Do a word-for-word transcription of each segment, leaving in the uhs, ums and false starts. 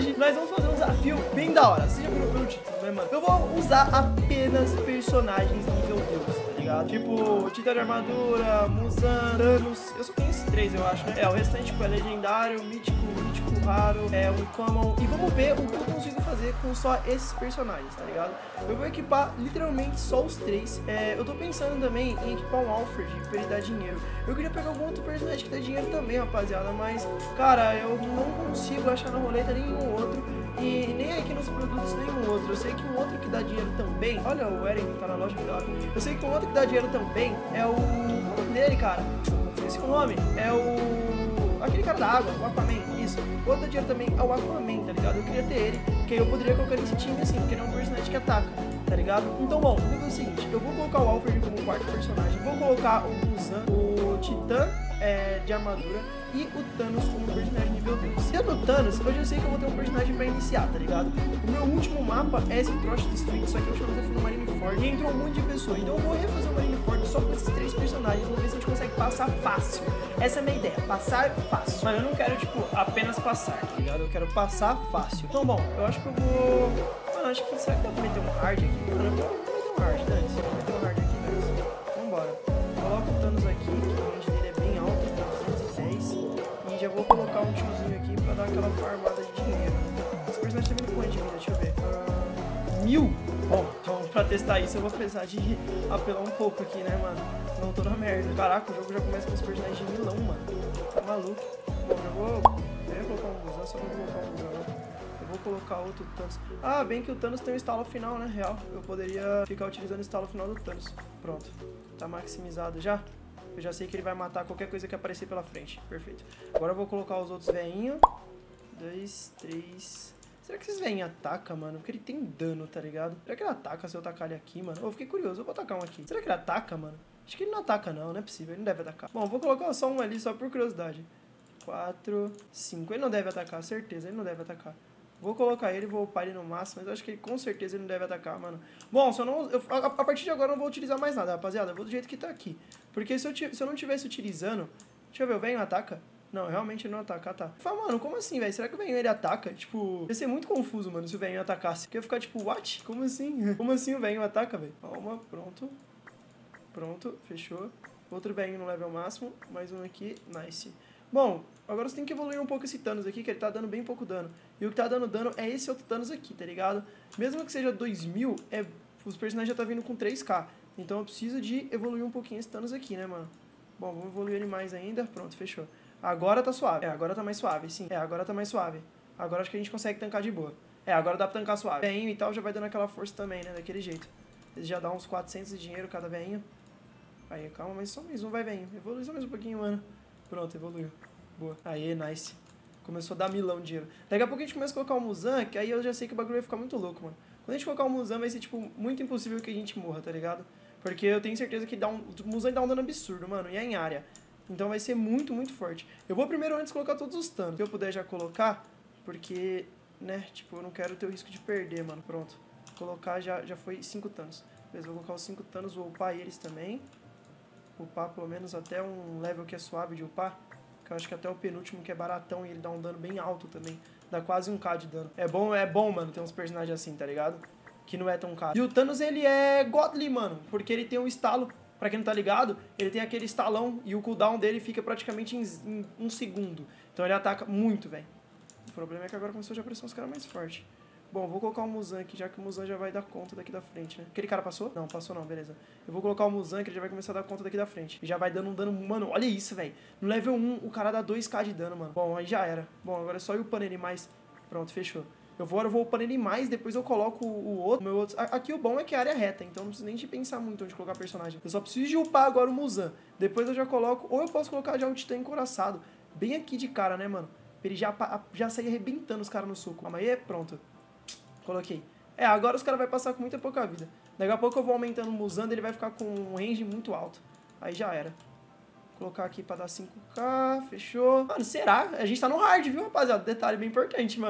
hoje nós vamos fazer um desafio bem da hora. Você já viu o título, né, mano? Eu vou usar apenas personagens nível Deus, tá ligado? Tipo, Titã de Armadura, Muzan, Thanos. Eu só tenho esses três, eu acho, né? É, o restante, tipo, é legendário, mítico, mítico, raro, é um common. E vamos ver o que eu consigo fazer com só esses personagens, tá ligado? Eu vou equipar literalmente só os três. É, eu tô pensando também em equipar um Alfred pra ele dar dinheiro. Eu queria pegar algum outro personagem que dá dinheiro também, rapaziada, mas, cara, eu não consigo achar na roleta nenhum outro e nem aqui nos produtos nenhum outro. Eu sei que um outro que dá dinheiro também, olha o Eren que tá na loja, cuidado. Eu sei que um outro que dá dinheiro também é o... Qual é o nome dele, cara? Esqueci o nome. É o... aquele cara da água, o Aquaman, isso. O outro dá dinheiro também é o Aquaman, tá ligado? Eu queria ter ele, porque eu poderia colocar nesse time assim, porque ele é um personagem que ataca, tá ligado? Então, bom, vamos fazer o seguinte, eu vou colocar o Alfred como quarto personagem, vou colocar o Muzan, o Titã é, de armadura e o Thanos como personagem nível Deus. Sendo o Thanos, eu já sei que eu vou ter um personagem pra iniciar, tá ligado? O meu último mapa é esse Trosh District, só que eu chamei no Marineford e entrou um monte de pessoas. Então eu vou refazer o Marineford só com esses três personagens, vamos ver se a gente consegue passar fácil. Essa é a minha ideia, passar fácil. Mas eu não quero, tipo, apenas passar, tá ligado? Eu quero passar fácil. Então, bom, eu acho que eu vou... Mano, acho que... Será que dá pra meter um hard aqui? Mano, eu vou meter um hard, Dani. Eu vou meter um hard aqui, Dani. Vambora. Coloca o Thanos aqui, que o range dele é bem alto, duzentos e dez. E já vou colocar um tiozinho aqui pra dar aquela farmada de dinheiro. Esse personagem tá vindo quanto de vida? Deixa eu ver. Uh, mil? Bom, então pra testar isso eu vou precisar de apelar um pouco aqui, né, mano? Não tô na merda. Caraca, o jogo já começa com os personagens de milão, mano. Tá maluco. Bom, já vou... Eu ia colocar um Muzan, só vou colocar um Muzan, né? Eu vou colocar outro Thanos. Ah, bem que o Thanos tem um estalo final, né? Real. Eu poderia ficar utilizando o estalo final do Thanos. Pronto. Tá maximizado já. Eu já sei que ele vai matar qualquer coisa que aparecer pela frente. Perfeito. Agora eu vou colocar os outros veinhos. Dois, três... Será que esses veinhos atacam, mano? Porque ele tem dano, tá ligado? Será que ele ataca se eu tacar ele aqui, mano? Eu fiquei curioso. Eu vou tacar um aqui. Será que ele ataca, mano? Acho que ele não ataca, não. Não é possível. Ele não deve atacar. Bom, eu vou colocar só um ali, só por curiosidade. Quatro, cinco. Ele não deve atacar, certeza. Ele não deve atacar. Vou colocar ele, vou upar ele no máximo, mas eu acho que ele com certeza ele não deve atacar, mano. Bom, se eu não, eu, a, a partir de agora eu não vou utilizar mais nada, rapaziada. Eu vou do jeito que tá aqui. Porque se eu, se eu não tivesse utilizando... Deixa eu ver, o venho ataca? Não, realmente ele não ataca, tá. Fala, mano, como assim, velho? Será que o venho ele ataca? Tipo, ia ser muito confuso, mano, se o venho atacasse. Porque ia ficar tipo, what? Como assim? Como assim o venho ataca, velho? Calma, pronto. Pronto, fechou. Outro venho no level máximo. Mais um aqui, nice. Bom, agora você tem que evoluir um pouco esse Thanos aqui, que ele tá dando bem pouco dano. E o que tá dando dano é esse outro Thanos aqui, tá ligado? Mesmo que seja dois mil, é, os personagens já tá vindo com três K. Então eu preciso de evoluir um pouquinho esse Thanos aqui, né, mano? Bom, vamos evoluir ele mais ainda. Pronto, fechou. Agora tá suave. É, agora tá mais suave, sim. É, agora tá mais suave. Agora acho que a gente consegue tancar de boa. É, agora dá pra tancar suave. Veinho e tal já vai dando aquela força também, né, daquele jeito. Ele já dá uns quatrocentos de dinheiro cada veinho. Aí, calma, mas só mais um vai veinho. Evolui só mais um pouquinho, mano. Pronto, evoluiu. Boa. Aí, nice. Começou a dar milão de dinheiro. Daqui a pouco a gente começa a colocar o Muzan, que aí eu já sei que o bagulho vai ficar muito louco, mano. Quando a gente colocar o Muzan, vai ser, tipo, muito impossível que a gente morra, tá ligado? Porque eu tenho certeza que dá um, o Muzan dá um dano absurdo, mano. E é em área. Então vai ser muito, muito forte. Eu vou primeiro antes colocar todos os Thanos. Se eu puder já colocar, porque, né, tipo, eu não quero ter o risco de perder, mano. Pronto. Colocar já, já foi cinco Thanos. Beleza, vou colocar os cinco Thanos, vou upar eles também. Upar pelo menos até um level que é suave de upar. Que eu acho que até o penúltimo que é baratão e ele dá um dano bem alto também. Dá quase um K de dano. É bom, é bom, mano, ter uns personagens assim, tá ligado? Que não é tão caro. E o Thanos, ele é godly, mano. Porque ele tem um estalo. Pra quem não tá ligado, ele tem aquele estalão e o cooldown dele fica praticamente em, em um segundo. Então ele ataca muito, velho. O problema é que agora começou a aparecer uns caras mais fortes. Bom, vou colocar o Muzan aqui, já que o Muzan já vai dar conta daqui da frente, né? Aquele cara passou? Não, passou não, beleza. Eu vou colocar o Muzan, que ele já vai começar a dar conta daqui da frente. E já vai dando um dano... Mano, olha isso, velho. No level um, o cara dá dois K de dano, mano. Bom, aí já era. Bom, agora é só ir upando ele mais. Pronto, fechou. Eu vou, eu vou upando ele mais, depois eu coloco o, o outro, meu outro. Aqui o bom é que a área é reta, então não preciso nem de pensar muito onde colocar personagem. Eu só preciso de upar agora o Muzan. Depois eu já coloco, ou eu posso colocar já o Titã encoraçado. Bem aqui de cara, né, mano? Pra ele já, já sair arrebentando os caras no soco. Calma aí, pronto. Coloquei. É, agora os caras vão passar com muita pouca vida. Daqui a pouco eu vou aumentando o Muzan, ele vai ficar com um range muito alto. Aí já era. Vou colocar aqui pra dar cinco K, fechou. Mano, será? A gente tá no hard, viu, rapaziada? Detalhe bem importante, mano.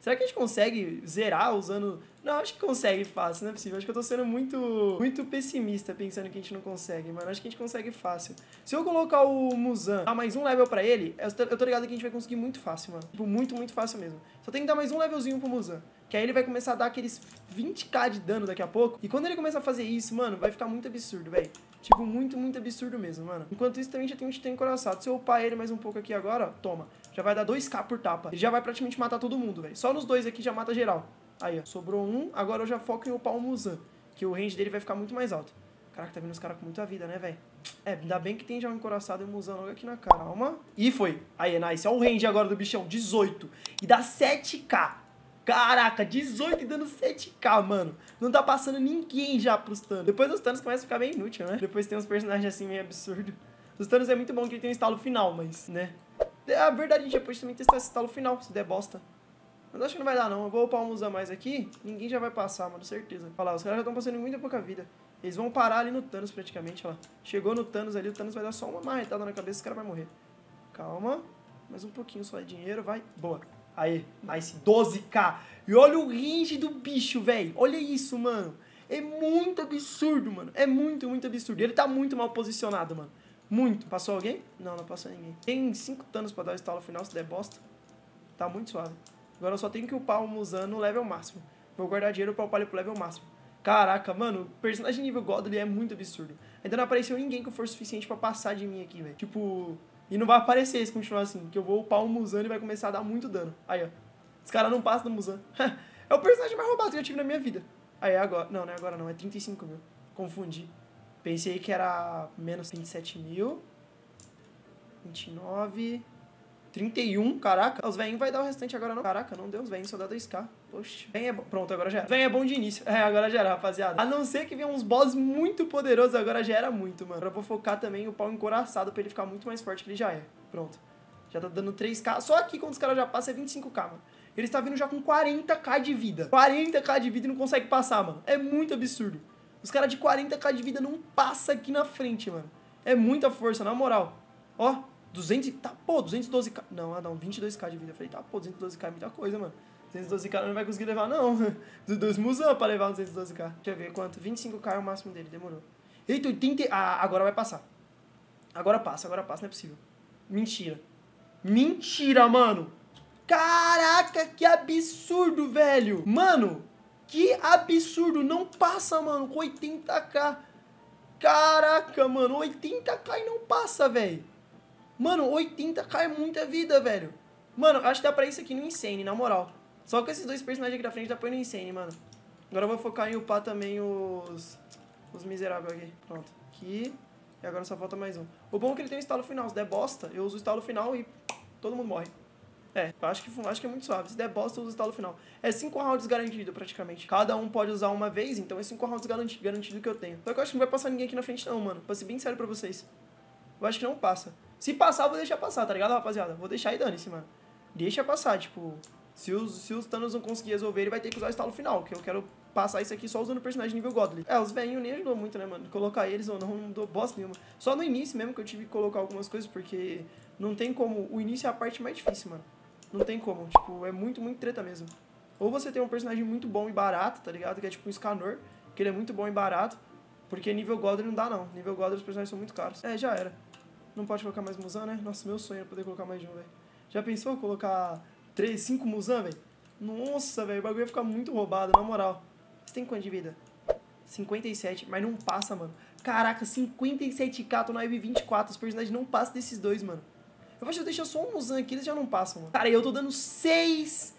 Será que a gente consegue zerar usando... Não, acho que consegue fácil, não é possível. Acho que eu tô sendo muito, muito pessimista pensando que a gente não consegue, mano. Acho que a gente consegue fácil. Se eu colocar o Muzan, dar mais um level pra ele, eu tô ligado que a gente vai conseguir muito fácil, mano. Tipo, muito, muito fácil mesmo. Só tem que dar mais um levelzinho pro Muzan. Que aí ele vai começar a dar aqueles vinte k de dano daqui a pouco. E quando ele começar a fazer isso, mano, vai ficar muito absurdo, velho. Tipo, muito, muito absurdo mesmo, mano. Enquanto isso, também já tem um Titã encoraçado. Se eu upar ele mais um pouco aqui agora, ó, toma. Já vai dar dois k por tapa. Ele já vai praticamente matar todo mundo, velho. Só nos dois aqui já mata geral. Aí, ó, sobrou um. Agora eu já foco em upar o Muzan, que o range dele vai ficar muito mais alto. Caraca, tá vindo os caras com muita vida, né, velho? É, ainda bem que tem já um encoraçado e um Muzan logo aqui na cara. Calma. E foi. Aí, é nice. Olha o range agora do bichão. dezoito. E dá sete k. Caraca, dezoito e dando sete k, mano. Não tá passando ninguém já pros Thanos. Depois os Thanos começam a ficar bem inútil, né? Depois tem uns personagens assim meio absurdos. Os Thanos é muito bom que ele tem um estalo final, mas, né? A verdade, a gente depois também testar esse estalo final, se der bosta. Mas acho que não vai dar, não. Eu vou upar um Muzan mais aqui. Ninguém já vai passar, mano. Certeza. Olha lá, os caras já estão passando muita pouca vida. Eles vão parar ali no Thanos, praticamente, ó. Chegou no Thanos ali, o Thanos vai dar só uma marretada na cabeça e o cara vai morrer. Calma. Mais um pouquinho só de dinheiro, vai. Boa. Aí, nice. doze k. E olha o range do bicho, velho. Olha isso, mano. É muito absurdo, mano. É muito, muito absurdo. Ele tá muito mal posicionado, mano. Muito. Passou alguém? Não, não passou ninguém. Tem cinco Thanos pra dar o estalo final, se der bosta. Tá muito suave. Agora eu só tenho que upar o Muzan no level máximo. Vou guardar dinheiro pra upar ele pro level máximo. Caraca, mano, o personagem nível God ele é muito absurdo. Ainda não apareceu ninguém com força suficiente pra passar de mim aqui, velho. Tipo, e não vai aparecer se continuar assim. Que eu vou upar o Muzan e vai começar a dar muito dano. Aí, ó. Os caras não passam do Muzan. É o personagem mais roubado que eu tive na minha vida. Aí, agora. Não, não é agora não. É trinta e cinco mil. Confundi. Pensei que era menos vinte e sete mil. vinte e nove... trinta e um, caraca. Os velhinhos vai dar o restante agora não. Caraca, não deu os velhinhos, só dá dois k. Poxa. Vem é bom. Pronto, agora já era. Vem é bom de início. É, agora já era, rapaziada. A não ser que venha uns boss muito poderosos, agora já era muito, mano. Agora eu vou focar também o pau encoraçado pra ele ficar muito mais forte que ele já é. Pronto. Já tá dando três k. Só aqui, quando os caras já passam, é vinte e cinco k, mano. Ele está vindo já com quarenta k de vida. quarenta k de vida e não consegue passar, mano. É muito absurdo. Os caras de quarenta k de vida não passam aqui na frente, mano. É muita força, na moral. Ó. duzentos, tá, pô, duzentos e doze k. Não, ah, não, vinte e dois k de vida. Eu falei, tá, pô, duzentos e doze k é muita coisa, mano. duzentos e doze k não vai conseguir levar, não. Dos dois Muzan pra levar duzentos e doze k. Deixa eu ver quanto. vinte e cinco k é o máximo dele, demorou. Eita, oitenta. Ah, agora vai passar. Agora passa, agora passa, não é possível. Mentira. Mentira, mano. Caraca, que absurdo, velho. Mano, que absurdo. Não passa, mano, com oitenta k. Caraca, mano, oitenta k e não passa, velho. Mano, oitenta k é muita vida, velho. Mano, acho que dá pra isso aqui no Insane, na moral. Só com esses dois personagens aqui da frente dá pra ir no Insane, mano. Agora eu vou focar em upar também os... Os miseráveis aqui. Pronto. Aqui. E agora só falta mais um. O bom é que ele tem um estalo final. Se der bosta, eu uso o estalo final e todo mundo morre. É, eu acho que, acho que é muito suave. Se der bosta, eu uso o estalo final. É cinco rounds garantido, praticamente. Cada um pode usar uma vez, então é cinco rounds garanti garantido que eu tenho. Só que eu acho que não vai passar ninguém aqui na frente não, mano. Pra ser bem sério pra vocês. Eu acho que não passa. Se passar, eu vou deixar passar, tá ligado, rapaziada? Vou deixar e dane-se, mano. Deixa passar, tipo... Se os, se os Thanos não conseguir resolver, ele vai ter que usar o estalo final, que eu quero passar isso aqui só usando o personagem nível Godly. É, os velhinhos nem ajudou muito, né, mano? Colocar eles ou não, não dou bosta nenhuma. Só no início mesmo que eu tive que colocar algumas coisas, porque não tem como... O início é a parte mais difícil, mano. Não tem como, tipo, é muito, muito treta mesmo. Ou você tem um personagem muito bom e barato, tá ligado? Que é tipo um Scanor, que ele é muito bom e barato, porque nível Godly não dá, não. Nível Godly os personagens são muito caros. É, já era. Não pode colocar mais Muzan, né? Nossa, meu sonho é poder colocar mais de um, velho. Já pensou colocar três, cinco Muzan, velho? Nossa, velho, o bagulho ia ficar muito roubado, na moral. Você tem quanto de vida? cinquenta e sete, mas não passa, mano. Caraca, cinquenta e sete k, tô na wave vinte e quatro, os personagens não passam desses dois, mano. Eu acho que eu deixo só um Muzan aqui, eles já não passam, mano. Cara, eu tô dando seis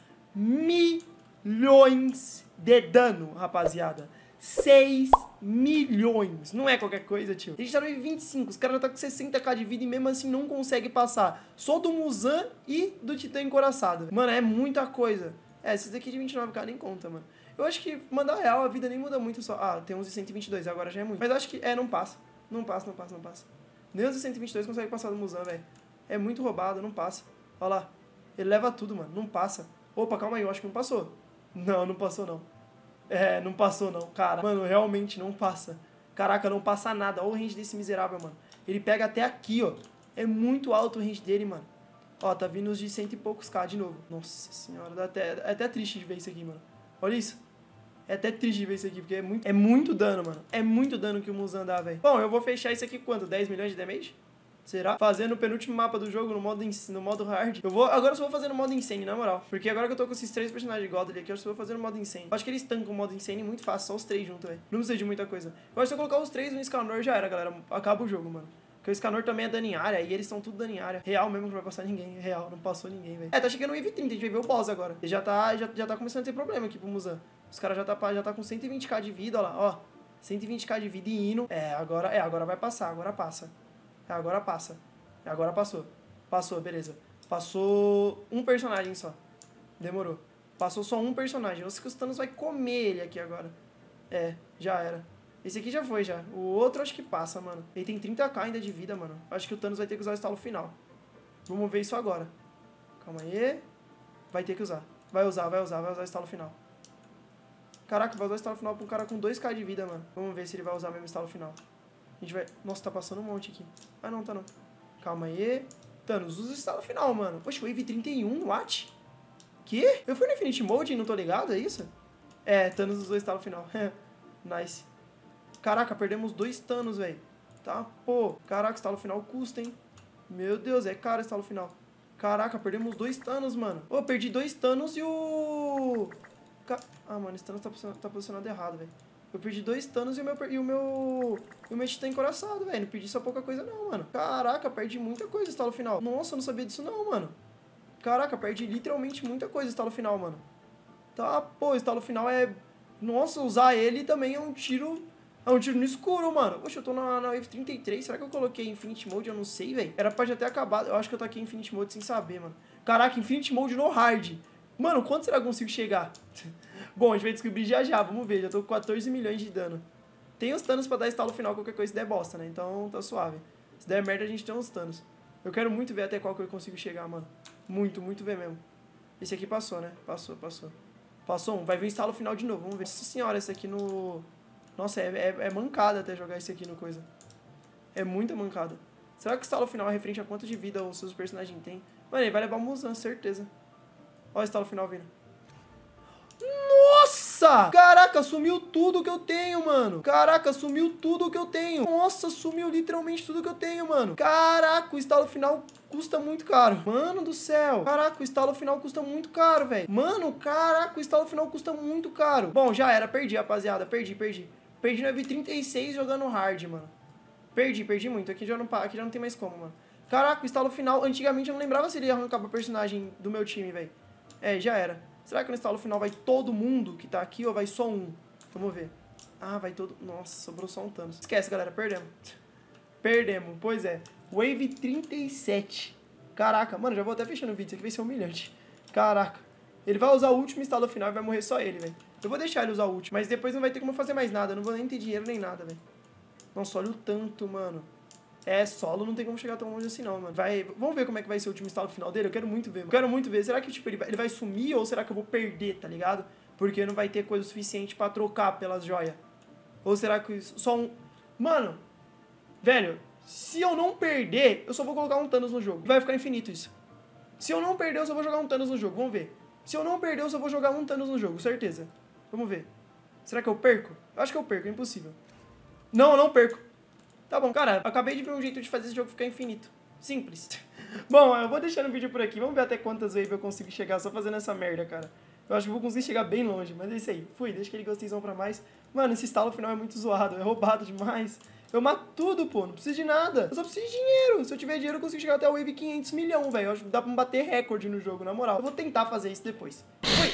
milhões de dano, rapaziada. seis milhões. Não é qualquer coisa, tio. A gente tá no vinte e cinco, os caras já tá com sessenta k de vida e mesmo assim não consegue passar. Só do Muzan e do Titã encoraçado. Mano, é muita coisa. É, esses daqui de vinte e nove k nem conta, mano. Eu acho que, mandar real, a vida nem muda muito só. Ah, tem uns de cento e vinte e dois, agora já é muito. Mas eu acho que, é, não passa. Não passa, não passa, não passa. Nem os de cento e vinte e dois consegue passar do Muzan, velho. É muito roubado, não passa. Olha lá. Ele leva tudo, mano. Não passa. Opa, calma aí, eu acho que não passou. Não, não passou, não. É, não passou, não. Cara, mano, realmente não passa. Caraca, não passa nada. Olha o range desse miserável, mano. Ele pega até aqui, ó. É muito alto o range dele, mano. Ó, tá vindo os de cento e poucos K de novo. Nossa senhora, dá até, é até triste de ver isso aqui, mano. Olha isso. É até triste de ver isso aqui, porque é muito, é muito dano, mano. É muito dano que o Muzan dá, velho. Bom, eu vou fechar isso aqui quanto? dez milhões de damage? Será? Fazendo o penúltimo mapa do jogo no modo, no modo hard. Eu vou, agora eu só vou fazer no modo insane, na moral. Porque agora que eu tô com esses três personagens de Godly aqui, eu só vou fazer no modo insane. Eu acho que eles tancam o modo insane muito fácil, só os três juntos, velho. Não precisa de muita coisa. Eu acho que se eu colocar os três no Scanor já era, galera. Acaba o jogo, mano. Porque o Scanor também é dano em área, e eles são tudo dano em área. Real mesmo, que não vai passar ninguém. Real, não passou ninguém, velho. É, tá chegando no Wave trinta, a gente vai ver o boss agora. Ele já tá, já, já tá começando a ter problema aqui pro Muzan. Os caras já tá, já tá com cento e vinte K de vida, ó lá, ó. cento e vinte K de vida e indo. É, agora, é, agora vai passar, agora passa. É, agora passa. Agora passou. Passou, beleza. Passou um personagem só. Demorou. Passou só um personagem. Os que os Thanos vai comer ele aqui agora. É, já era. Esse aqui já foi, já. O outro acho que passa, mano. Ele tem trinta K ainda de vida, mano. Acho que o Thanos vai ter que usar o estalo final. Vamos ver isso agora. Calma aí. Vai ter que usar. Vai usar, vai usar, vai usar o estalo final. Caraca, vai usar o estalo final pra um cara com dois K de vida, mano. Vamos ver se ele vai usar mesmo o estalo final. A gente vai... Nossa, tá passando um monte aqui. Ah, não, tá não. Calma aí. Thanos, usa o estalo final, mano. Poxa, Wave trinta e um, what? Que? Eu fui no Infinite Mode e não tô ligado, é isso? É, Thanos usou o estalo final. Nice. Caraca, perdemos dois Thanos, velho. Tá, pô. Caraca, o estalo final custa, hein? Meu Deus, é caro o estalo final. Caraca, perdemos dois Thanos, mano. Pô, perdi dois Thanos e o... Ca... Ah, mano, esse Thanos tá posicionado, tá posicionado errado, velho. Eu perdi dois Thanos e o meu... E o meu, e o meu Titã encoraçado, velho. Não perdi só pouca coisa não, mano. Caraca, perdi muita coisa no estalo final. Nossa, eu não sabia disso não, mano. Caraca, perdi literalmente muita coisa no estalo final, mano. Tá, pô, o estalo final é... Nossa, usar ele também é um tiro... É um tiro no escuro, mano. Poxa, eu tô na, na Wave trinta e três. Será que eu coloquei Infinite Mode? Eu não sei, velho. Era pra já ter acabado. Eu acho que eu tô aqui em Infinite Mode sem saber, mano. Caraca, Infinite Mode no hard. Mano, quanto será que eu consigo chegar? Bom, a gente vai descobrir já já. Vamos ver. Já tô com quatorze milhões de dano. Tem os Thanos pra dar estalo final. Qualquer coisa se der bosta, né? Então tá suave. Se der merda, a gente tem uns Thanos. Eu quero muito ver até qual que eu consigo chegar, mano. Muito, muito ver mesmo. Esse aqui passou, né? Passou, passou. Passou um. Vai vir o estalo final de novo. Vamos ver. Nossa senhora, esse aqui no... Nossa, é, é, é mancada até jogar esse aqui no coisa. É muita mancada. Será que o estalo final é referente a quanto de vida os seus personagens têm? Mano, ele vai levar o Muzan, certeza. Olha o estalo final vindo. Nossa! Caraca, sumiu tudo que eu tenho, mano. Caraca, sumiu tudo que eu tenho. Nossa, sumiu literalmente tudo que eu tenho, mano. Caraca, o estalo final custa muito caro. Mano do céu. Caraca, o estalo final custa muito caro, velho. Mano, caraca, o estalo final custa muito caro. Bom, já era. Perdi, rapaziada. Perdi, perdi. Perdi no Wave trinta e seis jogando hard, mano. Perdi, perdi muito. Aqui já não, aqui já não tem mais como, mano. Caraca, o estalo final... Antigamente eu não lembrava se ele ia arrancar pra personagem do meu time, velho. É, já era. Será que no estalo final vai todo mundo que tá aqui ou vai só um? Vamos ver. Ah, vai todo... Nossa, sobrou só um Thanos. Esquece, galera. Perdemos. Perdemos. Pois é. Wave trinta e sete. Caraca. Mano, já vou até fechando o vídeo. Isso aqui vai ser humilhante. Caraca. Ele vai usar o último estalo final e vai morrer só ele, velho. Eu vou deixar ele usar o último, mas depois não vai ter como fazer mais nada. Eu não vou nem ter dinheiro nem nada, velho. Nossa, olha o tanto, mano. É, solo não tem como chegar tão longe assim não, mano. Vai, vamos ver como é que vai ser o último estalo final dele? Eu quero muito ver, mano. Eu quero muito ver. Será que, tipo, ele vai, ele vai sumir ou será que eu vou perder, tá ligado? Porque não vai ter coisa suficiente pra trocar pelas joias. Ou será que só um... Mano, velho, se eu não perder, eu só vou colocar um Thanos no jogo. Vai ficar infinito isso. Se eu não perder, eu só vou jogar um Thanos no jogo. Vamos ver. Se eu não perder, eu só vou jogar um Thanos no jogo, certeza. Vamos ver. Será que eu perco? Eu acho que eu perco, é impossível. Não, eu não perco. Tá bom, cara, acabei de ver um jeito de fazer esse jogo ficar infinito. Simples. Bom, eu vou deixando o vídeo por aqui. Vamos ver até quantas waves eu consigo chegar só fazendo essa merda, cara. Eu acho que eu vou conseguir chegar bem longe, mas é isso aí. Fui, deixa aquele gostei pra mais. Mano, esse estalo final é muito zoado, é roubado demais. Eu mato tudo, pô, não preciso de nada. Eu só preciso de dinheiro. Se eu tiver dinheiro, eu consigo chegar até o wave quinhentos milhões, velho. Eu acho que dá pra bater recorde no jogo, na moral. Eu vou tentar fazer isso depois. Fui!